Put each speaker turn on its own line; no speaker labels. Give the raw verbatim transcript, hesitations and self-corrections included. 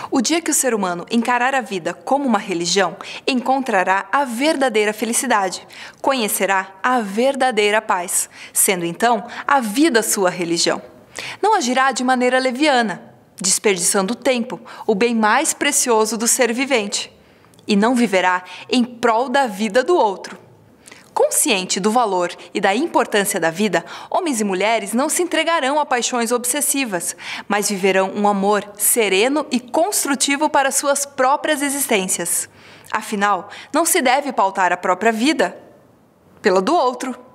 O dia que o ser humano encarar a vida como uma religião, encontrará a verdadeira felicidade, conhecerá a verdadeira paz, sendo então a vida sua religião. Não agirá de maneira leviana, desperdiçando o tempo, o bem mais precioso do ser vivente, e não viverá em prol da vida do outro. Consciente do valor e da importância da vida, homens e mulheres não se entregarão a paixões obsessivas, mas viverão um amor sereno e construtivo para suas próprias existências. Afinal, não se deve pautar a própria vida pela do outro.